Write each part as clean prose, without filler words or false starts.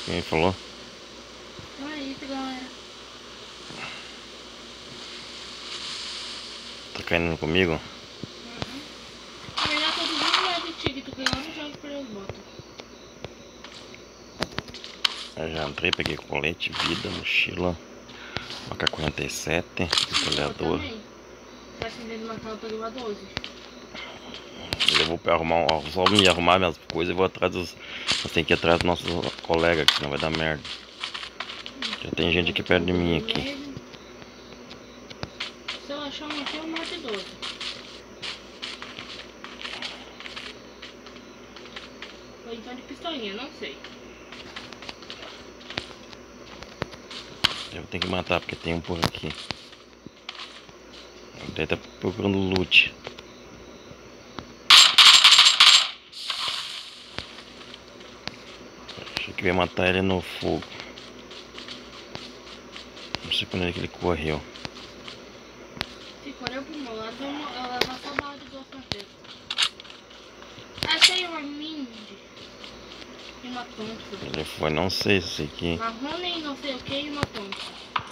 Quem falou? Então é isso, galera. Tá caindo comigo? Na verdade, todo mundo vai de tigre, tu ganhou no jogo por as botas. Eu já entrei, peguei colete, vida, mochila, AK-47, metralhador. Tá acendendo uma cala, eu peguei uma 12. Eu vou arrumar, só me arrumar minhas coisas e vou atrás dos. Nós tem que ir atrás dos nossos colegas, que senão vai dar merda. Já tem gente aqui perto de mim aqui. Se eu achar um aqui, eu mato 12. Ou então de pistolinha, não sei. Eu tenho que matar porque tem um por aqui. Ele tá procurando loot. Achei que eu ia matar ele no fogo. Não sei quando é que ele correu. Se correu pro meu lado, eu levo a saudade do francês. Achei uma Mindy e uma Thompson. Ele foi, não sei se aqui. Marrone, não sei o que, e uma Thompson.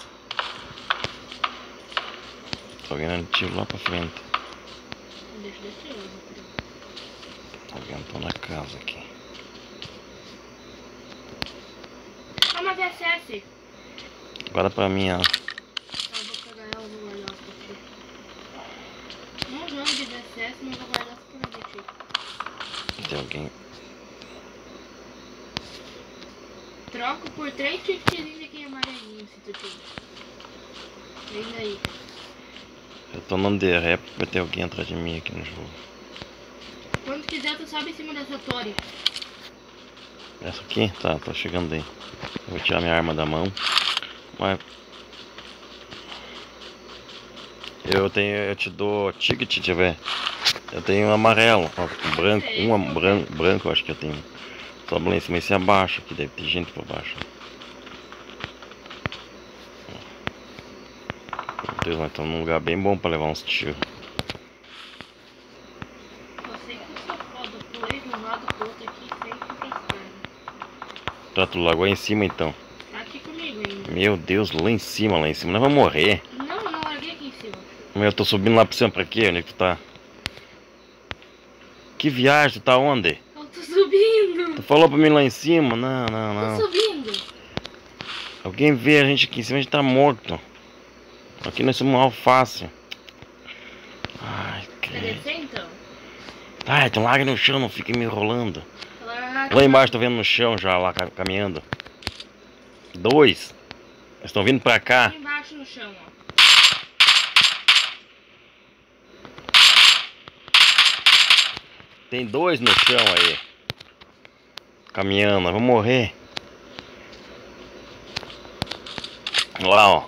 Tô vendo tiro lá pra frente. Deixa eu descer, eu vou querer. Alguém tá na casa aqui. Ah, uma VSS. Guarda pra mim, ó. Eu vou pegar ela, vou guardar ela pra ti. Não jogo de VSS, mas vou guardar essa pra ti. Tem alguém. Troco por 3 chiftezinhos aqui amarelinhos, se tu tiver. Vem daí. Eu tô andando de ré, vai ter alguém atrás de mim aqui no jogo. Quando quiser, tu sobe em cima dessa torre. Essa aqui? Tá, tô chegando aí. Eu vou tirar minha arma da mão. Mas eu te dou ticket, se tiver. Eu tenho um amarelo, ó, um branco, branco eu acho que eu tenho. Sobe lá em cima e se abaixa, que deve ter gente por baixo. Meu Deus, nós estamos num lugar bem bom pra levar uns tiros. Eu sei que eu sou foda, pulei de um lado pro outro aqui sem ir pras pernas. Tá, tu largou em cima então. Tá aqui comigo ainda. Meu Deus, lá em cima, nós vamos morrer. Não, eu não larguei aqui em cima. Eu tô subindo lá pra cima, pra quê? Onde é que tu tá? Que viagem, tu tá onde? Eu tô subindo. Tu falou pra mim lá em cima? Não, não, não. Tô subindo. Alguém vê a gente aqui em cima, a gente tá morto. Aqui nós somos um alface. Ai, Quer credo. descer então? Ai, então larga no chão, não fica me enrolando. Larga Lá embaixo tô vendo no chão já, lá caminhando. 2. Eles estão vindo pra cá. aqui embaixo no chão, ó. Tem 2 no chão aí. Caminhando, nós vamos morrer. Lá, ó.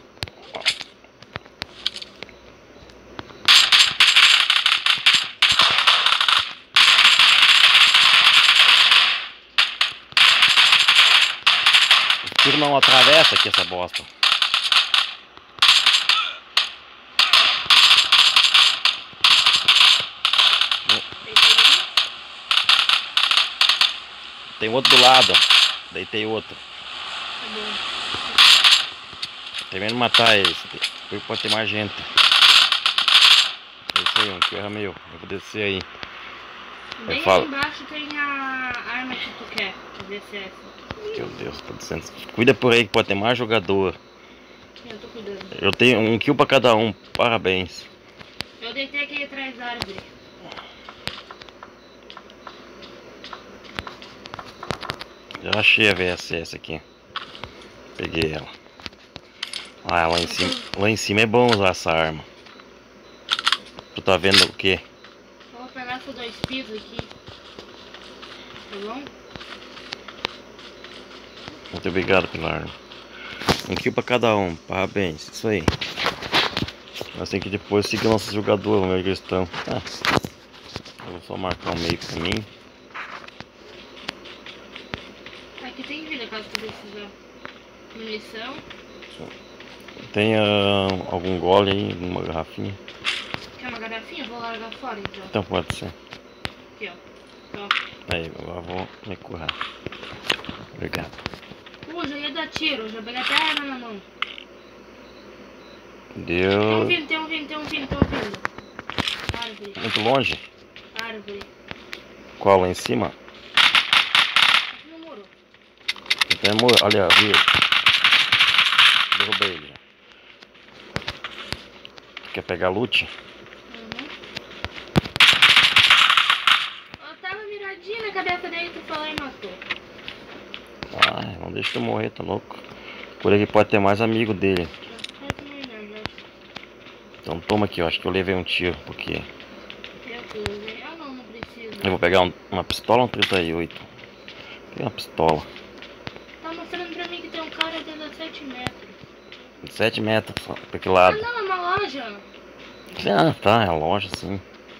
O tiro não atravessa aqui essa bosta. Tem outro do lado. Deitei outro. Tá bom. Tem medo de matar esse. Depois pode ter mais gente. É isso aí, um que erra meu. Eu vou descer aí. Bem falo. aí embaixo tem a arma que tu quer, a VSS. Meu Deus, tô dizendo. Cuida por aí que pode ter mais jogador. Eu tô cuidando. Eu tenho um kill pra cada um. Parabéns. Eu deitei aqui atrás da árvore. Já achei a VSS aqui. Peguei ela. Ah, lá em cima é bom usar essa arma. Tu tá vendo o quê? Eu vou pegar esses 2 pisos aqui. Tá bom? Muito obrigado pela arma. Um kill pra cada um. Parabéns. Isso aí. Nós temos que depois seguir nossos jogadores. Vamos ver onde eles estão. Eu vou só marcar um meio pra mim. Aqui tem vida caso tu precisar. Munição. Tem algum gole aí? Alguma garrafinha? Quer uma garrafinha? Eu vou largar fora então. Então pode ser. Aqui, ó. Ó. Aí, agora vou me currar. Obrigado. eu já ia dar tiro, já peguei até a arma na mão. Deu. Tem um vindo. Árvore. Muito longe? Árvore. Qual? Lá em cima? Aqui no muro. Tem muro. Olha, vi. Derrubei ele. Quer pegar loot? Eu tava miradinha na cabeça dele, tu falou e matou. Ai, não deixa eu morrer, tá louco. Por aqui pode ter mais amigo dele. Então toma aqui, eu acho que eu levei um tiro, porque... Não preciso. Eu vou pegar uma pistola ou um 38? Tem uma pistola. Tá mostrando pra mim que tem um cara de 17 metros. 7 metros, só, pra que lado? Não, é uma loja. Ah, tá, é a loja, sim.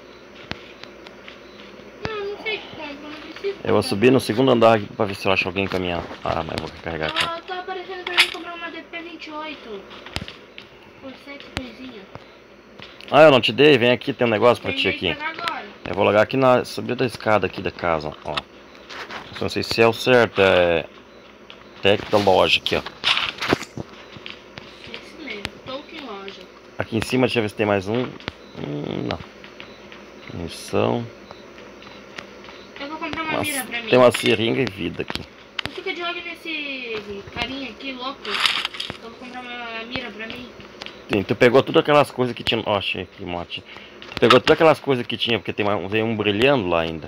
Não sei que compra, não preciso. Eu vou subir no segundo andar aqui pra ver se eu acho alguém com a minha arma. Eu vou carregar aqui. Tá aparecendo pra mim comprar uma DP28 por 7 coisinhas. Ah, eu não te dei? Vem aqui, tem um negócio pra ti aqui. Agora. Eu vou largar aqui na subida da escada aqui da casa, ó. Não sei se é o certo, é... Tech da loja aqui, ó. Esse mesmo, Tolkien Loja. Aqui em cima, deixa eu ver se tem mais um. Não. Munição. Eu vou comprar uma mira pra mim. Tem uma seringa e vida aqui. Não fica de olho nesse carinha aqui, louco. Eu vou comprar uma mira pra mim. Sim, tu pegou todas aquelas coisas que tinha. Ó, achei aqui, mote. Tu pegou todas aquelas coisas que tinha, porque tem um brilhando lá ainda.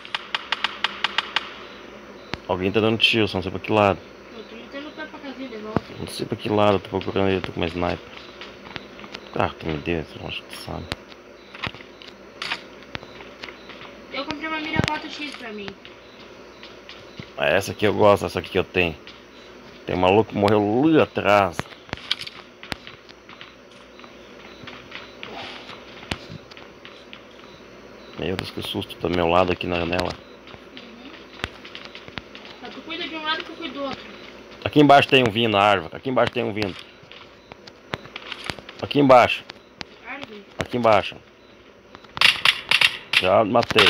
Alguém tá dando tiro, só não sei pra que lado. Eu tô metendo o pé pra casinha de volta. Não sei pra que lado, eu tô procurando ele, tô com uma sniper. Ah, tu me deu, eu acho que tu sabe. Eu comprei uma mira 4x pra mim. Ah, essa aqui eu gosto, essa aqui que eu tenho. Tem um maluco que morreu ali atrás. Meu Deus, que susto, tá do meu lado aqui na janela. Tu cuida de um lado que eu cuido do outro. Aqui embaixo tem um vindo na árvore, aqui embaixo tem um vindo. Aqui embaixo. Árvore? Aqui embaixo. Já matei.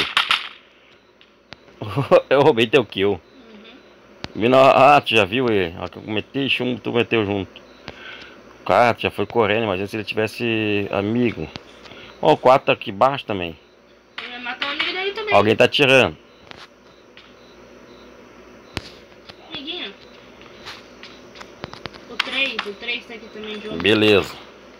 Eu roubei teu kill. Ah, tu já viu ele? A que eu meti chumbo, tu meteu junto. O cara já foi correndo, imagina se ele tivesse amigo. Ó, o 4 tá aqui embaixo também. Ele vai matar o amigo dele também. Alguém tá atirando. Amiguinho. O 3 tá aqui também de outro. Beleza.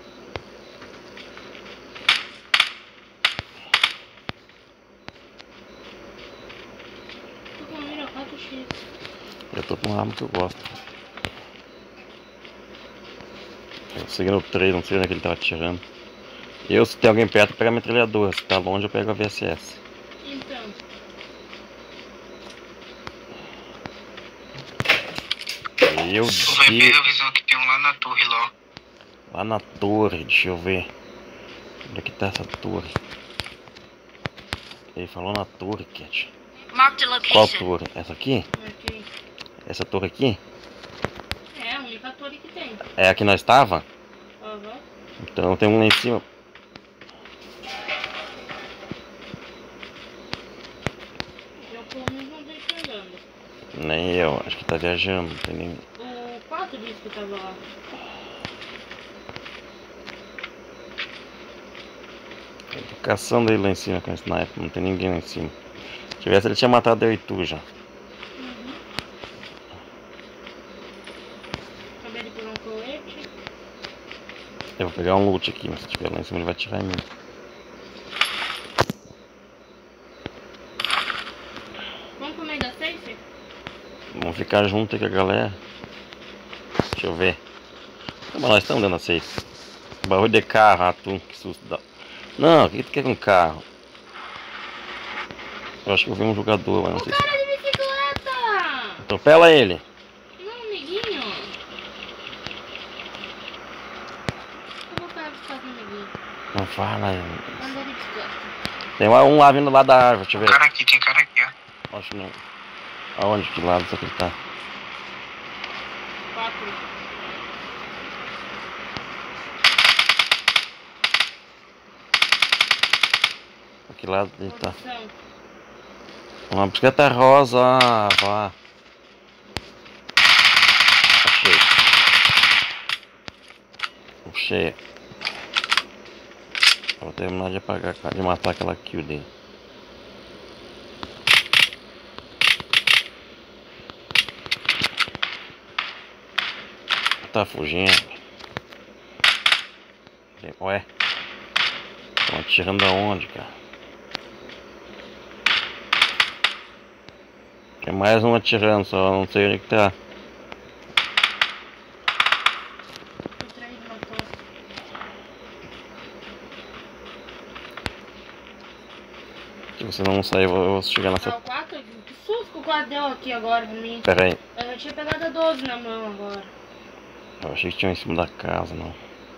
Tô com uma mira 4x. Eu tô com uma arma que eu gosto. Eu seguindo o 3, não sei onde é que ele tava atirando. Eu, se tem alguém perto, eu pego a metralhadora. Se tá longe, eu pego a VSS. Então. Meu Deus. Tu vai pegar a visão que tem um lá na torre lá. Lá na torre, deixa eu ver. Onde é que tá essa torre? Ele falou na torre, Cat. Marked a Qual location. torre? Essa aqui? Aqui. Essa torre aqui? É a única torre que tem. É a que nós estava? Aham. Então tem um lá em cima. Eu pelo menos não tô enxergando. Nem eu, acho que tá viajando. Não tem nem... O 4 disse que tava lá. Eu tô caçando ele lá em cima com a sniper. Não tem ninguém lá em cima. Se tivesse, ele tinha matado eu e tu já. Acabei de pegar um colete. Eu vou pegar um loot aqui, mas se tiver lá em cima ele vai atirar em mim. Vamos pro meio da safe? Vamos ficar junto aí com a galera. Deixa eu ver. Mas nós estamos dando a safe. Barulho de carro, atum, que susto dá. Não, o que tu quer com carro? Eu acho que eu vi um jogador, mas não sei se... Cara de bicicleta! Atropela ele. Não, amiguinho. Eu vou ficar com amiguinho. Não fala. Andar de bicicleta. Tem um lá vindo lá da árvore, deixa eu ver. Tem cara aqui, ó. Acho que não. Aonde? Que lado você tá? 4. Que lado ele tá? Posição. Uma bicicleta rosa, vá. cheia. Vou terminar de apagar, de matar aquela kill dele. Tá fugindo. Ué. Estão atirando aonde, cara? Tem mais um atirando, só não sei onde que tá. O 3 matou. Se você não sair, eu vou chegar nessa. Ah, o 4? Que susto que o 4 deu aqui agora pra mim. Pera aí. Eu já tinha pegado a 12 na mão agora. Eu achei que tinha em cima da casa, não.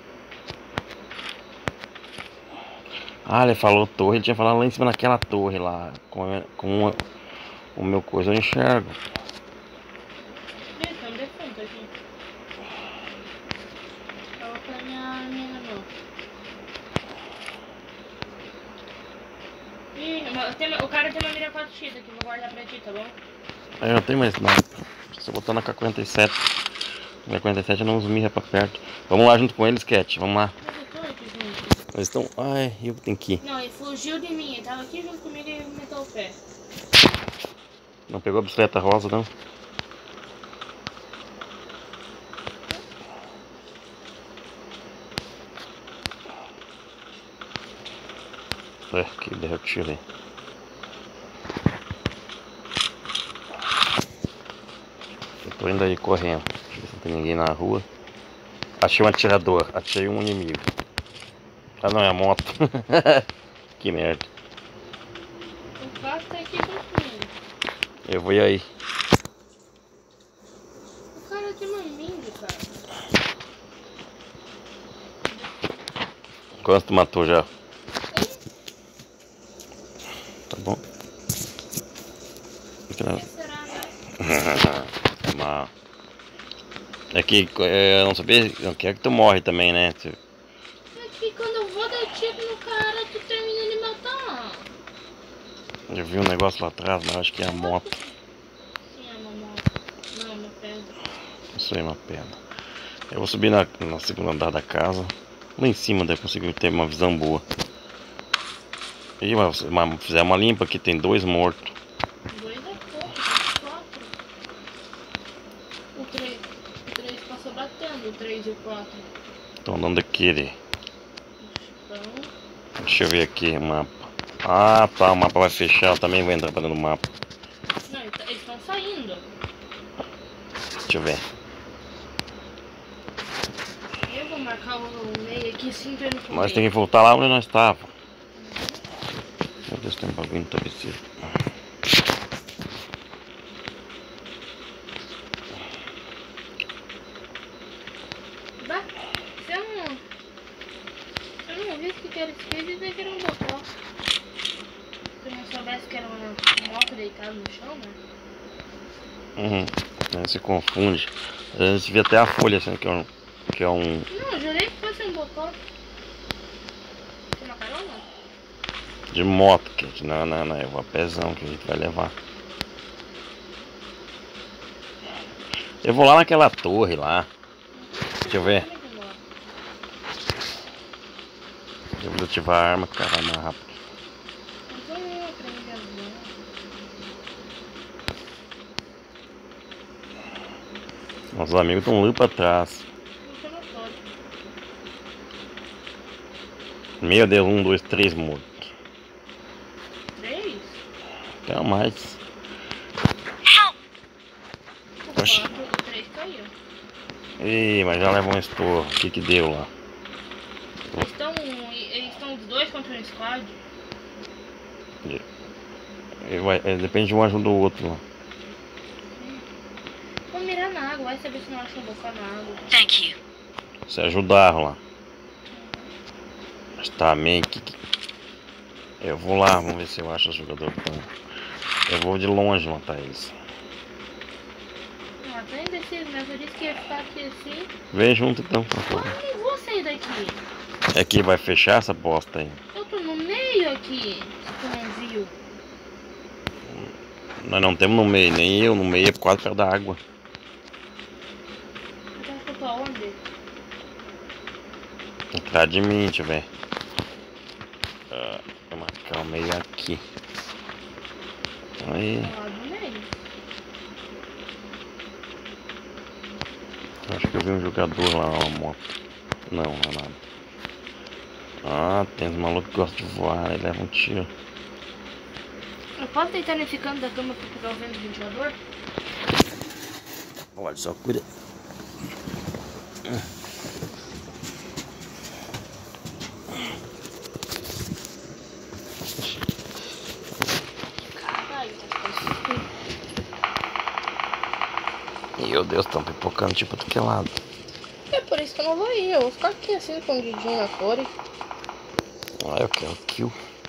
Ah, ele falou torre, ele tinha falado lá em cima daquela torre lá. Com o meu coisa eu enxergo. Ih, tem um defunto aqui. Eu vou apanhar a minha na mão. Ih, o cara tem uma mira 4x aqui, vou guardar pra ti, tá bom? Eu não tenho mais nada. Se eu botar na K47. Na K47 eu não uso mirra pra perto. Vamos lá junto com eles, Cat. Vamos lá. Mas eu tô aqui junto. Eles estão. Ai, eu tenho que ir. Não, ele fugiu de mim, ele tava aqui junto comigo e meteu o pé. Não pegou a bicicleta rosa, não? Que derreu o tiro aí. Eu tô indo aí correndo. Deixa eu ver se não tem ninguém na rua. Achei um atirador. Achei um inimigo. Ah, não, é a moto. Que merda. O carro tá aqui junto comigo. Eu vou ir aí. O cara tem dormindo, cara. Quanto tu matou já? Tá bom? Que será, né? É mal. É que eu não sabia, não quero que tu morre também, né? É que quando eu vou dar tiro no cara, tu termina de matar. Eu vi um negócio lá atrás, mas acho que é a moto. Sim, é uma moto. Não, é uma pedra. Isso aí é uma pedra. Eu vou subir na segunda andar da casa. Lá em cima daí consigo ter uma visão boa. E fizer uma limpa aqui, tem 2 mortos. 2 é pouco, 4. O 3 passou batendo, o 3 e o 4. Estão andando aquele. Então, Deixa eu ver aqui o mapa. Ah, tá, o mapa vai fechar, eu também vou entrar pra dentro do mapa. não, eles estão saindo. Deixa eu ver. Eu vou marcar o meio aqui, sim, pra ele não Nós temos que voltar lá onde nós estávamos. Meu Deus, tem um bagulho no travesseiro. Bah, se eu não visse que era esse vídeo, eu ia querer um botão. Se eu não soubesse que era uma moto deitada no chão, né? Aí se confunde. Às vezes vê até a folha assim, que é um. Não, eu jurei que fosse um botão. Tem uma carona? De moto, que não, é uma pezão que a gente vai levar. Eu vou lá naquela torre lá. Deixa eu ver. Eu vou ativar a arma, cara, mais rápido. Nossos amigos estão lá pra trás. Meu Deus, 1, 2, 3 mortos. 3? Até mais. O 4, o 3 caiu. Ih, mas já levou um estouro. O que deu lá? Eles estão os dois contra um squad? Depende de um ajuda o outro lá. Vou mirar na água, vai saber se não acha um bocado na água. Thank you. Se ajudaram lá. Mas também eu vou lá, vamos ver se eu acho os jogadores. Eu vou de longe matar eles. Ah, tô indeciso, mas eu disse que ia ficar aqui assim. Vem junto então, por favor. Eu não vou sair daqui. É que vai fechar essa bosta aí. Eu tô no meio aqui, se tu não viu. Nós não temos no meio, nem eu no meio, é quase perto da água. Então eu tô aonde? Atrás de mim, deixa eu ver. Vou marcar o meio aqui. Aí. Lá do meio. Acho que eu vi um jogador lá na moto. Não, não é nada. Ah, tem uns malucos que gostam de voar, ele leva um tiro. Eu posso deitar nesse canto da cama pra pegar o vento do ventilador? Olha só, cuida. Meu Deus, estão pipocando tipo do que lado. É por isso que eu não vou ir, eu vou ficar aqui assim, escondidinho na flor. Ah, eu quero kill.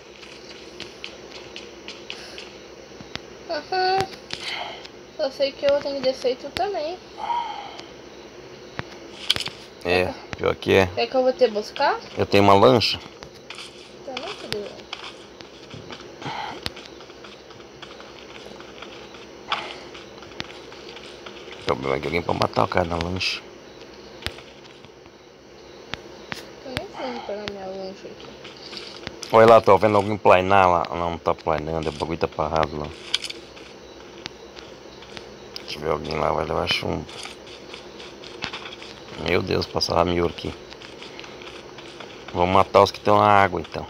Aham. Só sei que eu tenho que descer e tu também. É, pior que é. Quer que eu vou te buscar? Eu tenho uma lancha. Eu não sei. O problema é que alguém pode matar o cara na lancha. Eu nem fui pegar minha lancha aqui. Olha lá, tô vendo alguém planear lá. Não tá planando, o bagulho tá parado lá. Se tiver alguém lá, vai levar chumbo. Meu Deus, passava mil aqui. Vamos matar os que estão na água então.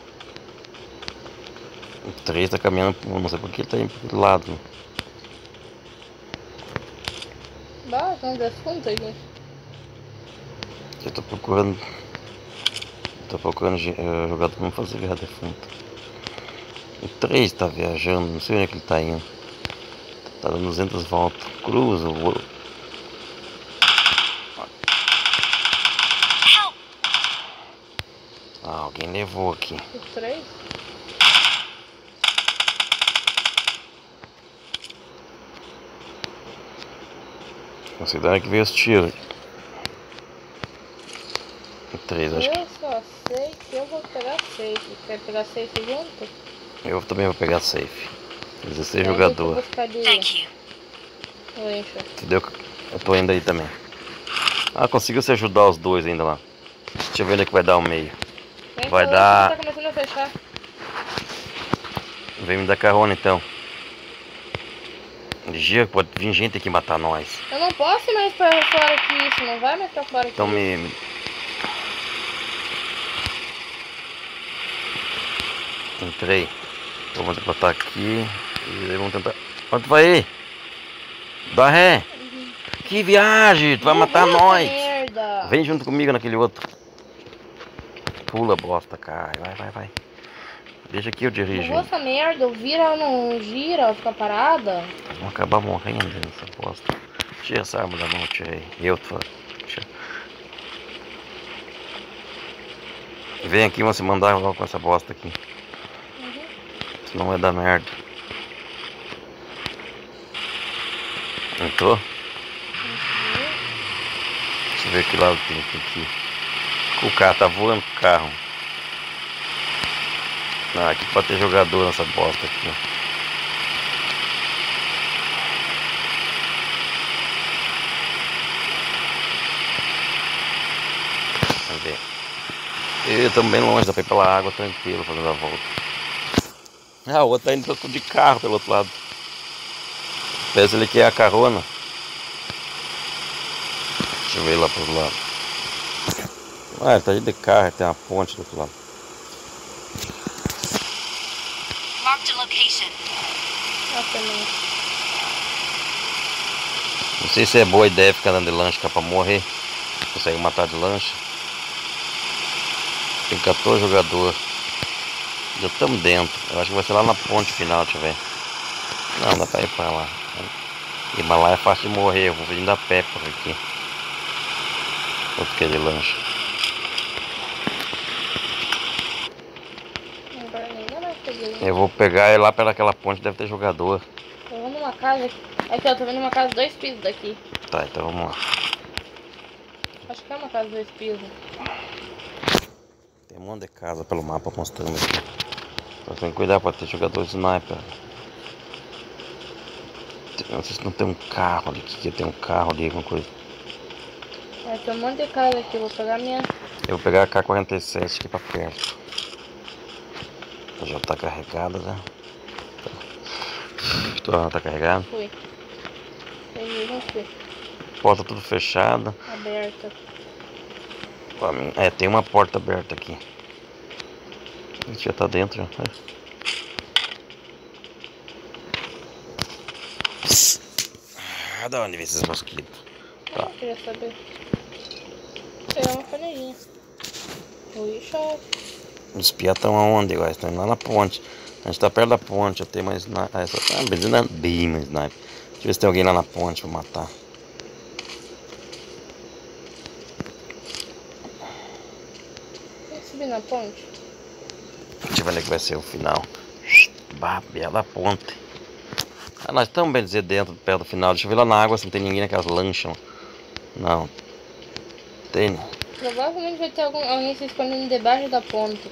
O 3 tá caminhando, não sei porque ele tá indo pro outro lado. Né? Bah, tem um defunto aqui. Eu tô procurando. Jogador pra não fazer guerra defunta. O 3 tá viajando, não sei onde é que ele tá indo. Tá dando 200 voltas. Cruza o ouro. Ah, alguém levou aqui. O 3? Considera que veio os tiros. O 3, acho que. Eu só sei que eu vou pegar safe. Quer pegar safe junto? Eu também vou pegar safe. 16 Aí jogador. eu vou de... Lancha. Entendeu? Eu tô indo aí também. Ah, conseguiu se ajudar os dois ainda lá. Deixa eu ver onde é que vai dar o meio. Vem Vai pra dar. Tá começando a fechar. Vem me dar carona então. Dia pode vir gente aqui matar nós. Eu não posso ir mais pra fora que isso. Não vai mais pra fora que Então isso. Entrei. Então vamos botar aqui. E aí vamos tentar. Onde tu vai ir? Dá ré. Que viagem! Tu vai matar nós! Merda. Vem junto comigo naquele outro. Pula, bosta, cai. Vai. Deixa aqui eu dirijo. Não vou essa merda. Vira, não gira, fica parada. Vamos acabar morrendo nessa bosta. Tira essa arma da mão, tirei. Eu tô. Vem aqui, vamos se mandar logo com essa bosta aqui. Senão vai dar merda. Entrou? Deixa eu ver que lado tem aqui. O carro tá voando com o carro. Ah, aqui pode ter jogador nessa bosta aqui. Vamos ver. Eu tô bem longe, dá pra ir pela água tranquilo, fazendo a volta. Ah, o outro tá indo de carro pelo outro lado. Pensa ele que é a carona. Deixa eu ver lá pro outro lado. Ah, ele tá indo de carro, tem uma ponte do outro lado. Marked a location. Não sei se é boa ideia ficar andando de lancha, que é pra morrer. Consegue matar de lancha. Tem 14 jogadores. Já estamos dentro. Eu acho que vai ser lá na ponte final, deixa eu ver. Não, dá pra ir pra lá. E mas lá é fácil de morrer, eu vou vindo a pé por aqui. Outro que é de lancha. Eu vou pegar ele lá pelaquela ponte, deve ter jogador. Eu vou numa casa. Aqui, ó, tô vendo uma casa 2 pisos daqui. Tá, então vamos lá. Acho que é uma casa 2 pisos. Tem um monte de casa pelo mapa mostrando aqui. Só tem que cuidar pra ter jogador de sniper. Não sei se não tem um carro ali, que tem um carro ali, alguma coisa. Tem um monte de casa aqui, vou pegar minha. Eu vou pegar a K-47 aqui pra perto. Já tá carregada, né? Tá carregada. Fui. Peguei você. Porta tudo fechada. Aberta. Pra mim. É, tem uma porta aberta aqui. A gente já tá dentro. Já. Da onde vem esses mosquitos? Tá. Eu queria saber. Pegar uma panelinha. Ui, chove. Os piá estão aonde agora? Estão indo lá na ponte. A gente tá perto da ponte. Eu tenho mais sniper. Essa tá bem mais sniper. Deixa eu ver se tem alguém lá na ponte pra matar. Vamos subir na ponte? Deixa eu ver onde é que vai ser o final. Bah, bela ponte. Ah, nós estamos, bem dizer, dentro, perto do final. Deixa eu ver lá na água se não tem ninguém naquelas lanchas. Não. Tem. Provavelmente vai ter alguém se escondendo debaixo da ponte.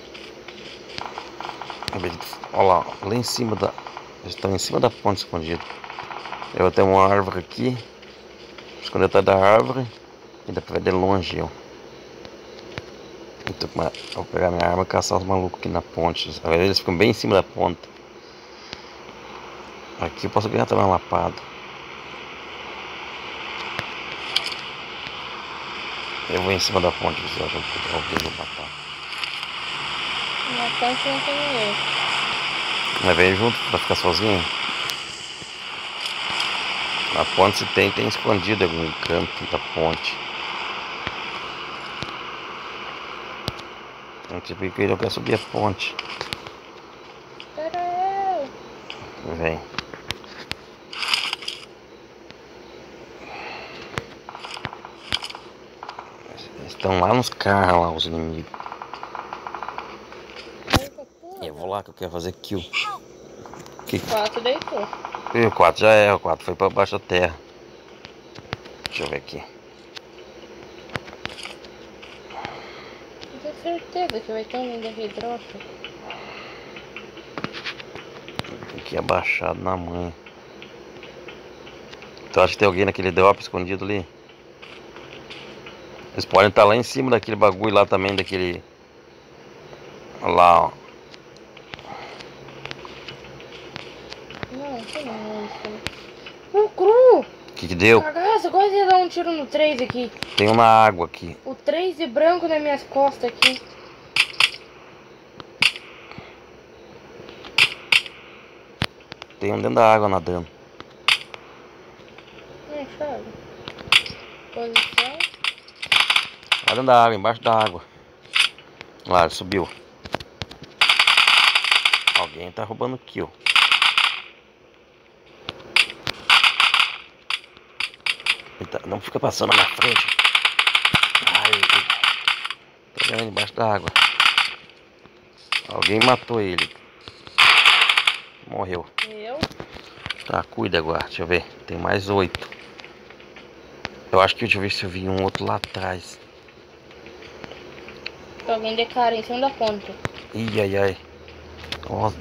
Olha lá, lá em cima da... Eles estão em cima da ponte escondido. Eu vou ter uma árvore aqui. Esconder atrás da árvore. E dá pra ver de longe eu. Então, vou pegar minha arma e caçar os malucos aqui na ponte. Eles ficam bem em cima da ponte. Aqui eu posso ganhar também uma lapada. Eu vou em cima da ponte, se eu acho que alguém vai matar. Na ponte não tem ninguém. Mas vem junto pra ficar sozinho. Na ponte se tem escondido em algum canto da ponte. Tipo que eu quero subir a ponte. Espera eu. Vem. Estão lá nos carros, lá, os inimigos. Eu vou lá que eu quero fazer kill. Que... 4 deitou. E o 4 já é, o 4 foi pra baixo da terra. Deixa eu ver aqui. Eu tenho certeza que vai ter um da hidrógeno. Aqui abaixado na manha. Tu acha que tem alguém naquele drop escondido ali? Eles podem estar lá em cima daquele bagulho lá também, daquele... Olha lá, ó. Não, tem não isso. O cru! O que deu? Cagaça, quase ia dar um tiro no 3 aqui. Tem um na água aqui. O 3 de branco nas minhas costas aqui. Tem um dentro da água nadando. Não, chave. Posição. Lá dentro da água, embaixo da água. Lá, ele subiu. Alguém tá roubando kill. Eita, não fica passando na minha frente. Ai, tô vendo embaixo da água. Alguém matou ele. Morreu. Eu. Tá, cuida agora. Deixa eu ver. Tem mais 8. Eu acho que deixa eu ver se eu vi um outro lá atrás. Tem alguém de cara em cima da ponta. Ih, ai, ai. Nossa.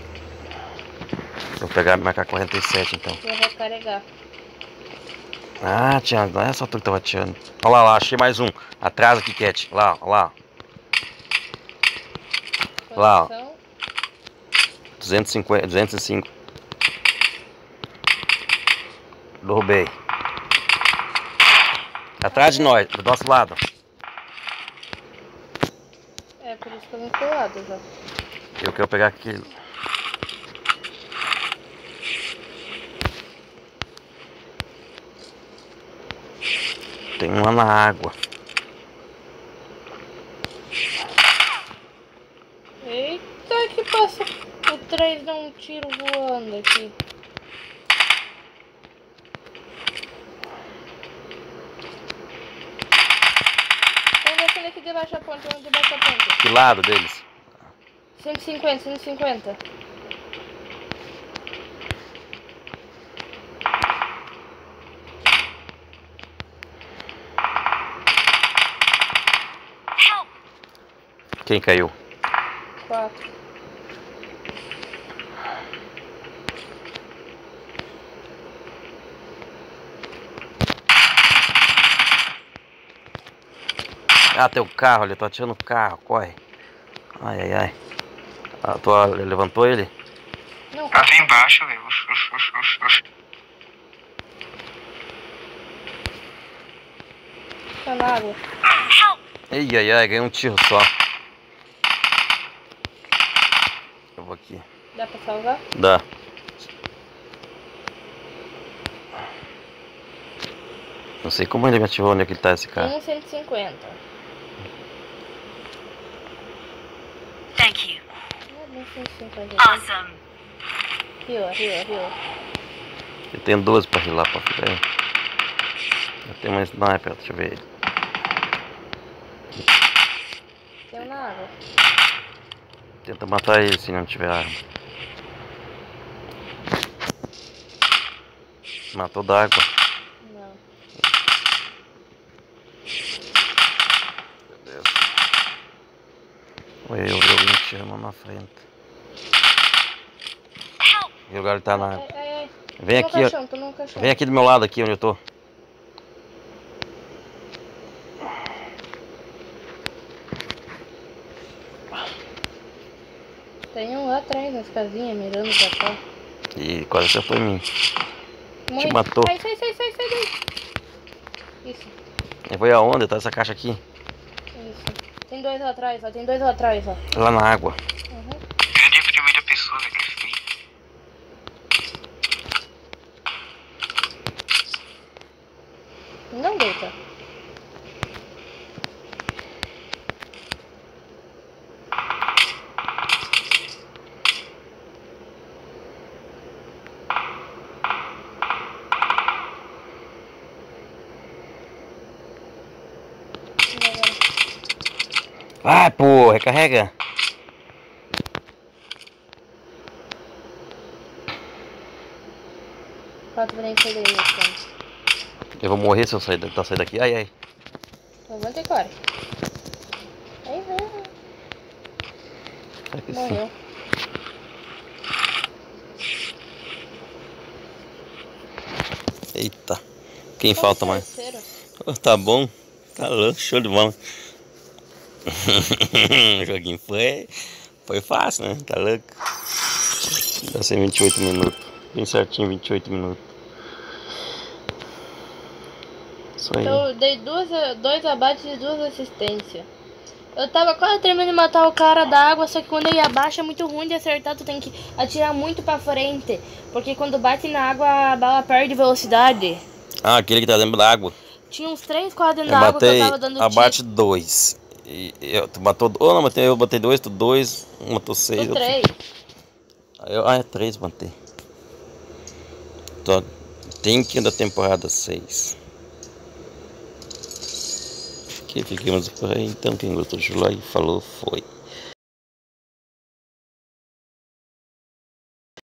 Vou pegar minha K-47 então. Vou recarregar. Ah, Thiago, não é só tu que tava atirando. Olha lá, achei mais um. Atrás aqui, Cat. Lá, lá. Lá, ó. Posição. 250, 205. Derrubei. Atrás de nós, do nosso lado. É por isso que eu não tô lado já. Eu quero pegar aquele. Tem um lá na água. Eita, que passa. O 3 dá um tiro voando aqui. Vamos descendo aqui debaixo da ponte, vamos debaixo da ponte. Que lado deles? 150, 150. Help! Quem caiu? 4. Ah, tem o carro ali, tô atirando o carro, corre. Ai, ai, ai. Ah, tu levantou ele? Não, Tá embaixo, velho. Oxi. tá na água. Ai, ai, ai, ganhei um tiro só. Eu vou aqui. Dá pra salvar? Dá. Não sei como ele me ativou, onde é que ele tá esse cara. Tem 150. Thank you. Não é bem 150. Awesome. Rio. Eu tenho 12 pra rilar pra frente. Eu tenho uma sniper, deixa eu ver ele. Tem um na água. Tenta matar ele se não tiver arma. Matou d'água. Não. Meu Deus. Oi, eu vi alguém tirando na frente. E o lugar tá na água. Ai. Vem Tô aqui, ó. tô no caixão. Vem aqui do meu lado, aqui onde eu tô. Tem um lá atrás nas casinhas, mirando pra cá. E quase acertou em mim. Morri. Te matou. Sai daí. Isso. Eu vou ir aonde? Tá essa caixa aqui? Tem dois lá atrás, ó. Lá na água. Uhum. Eu nem vi muita pessoa, velho. Não deita. Vai, pô, recarrega. Quatro pra gente sair daí, então. Eu vou morrer se eu sair daqui. Ai, ai. Levanta e corre. Aí, Será que sim? morreu. Eita. Quem falta mais? Terceiro. Oh, tá bom. Tá louco, show de bola. O joguinho foi fácil, né? Tá louco. Deve ser 28 minutos. Bem certinho, 28 minutos. Isso aí. Então eu dei dois abates e 2 assistências. Eu tava quase terminando de matar o cara da água, só que quando ele abaixa é muito ruim de acertar, tu tem que atirar muito pra frente. Porque quando bate na água a bala perde velocidade. Ah, aquele que tá dentro da água. Tinha uns 3 quadros Eu na água que eu matei tava dando abate 2. Tu matou. Oh, não, eu botei 2, tu 2, matou 6. tiro. 3. É 3, matei. Então, tem que ir da temporada 6. Aqui ficamos por aí. Então, quem gostou do like, falou, foi.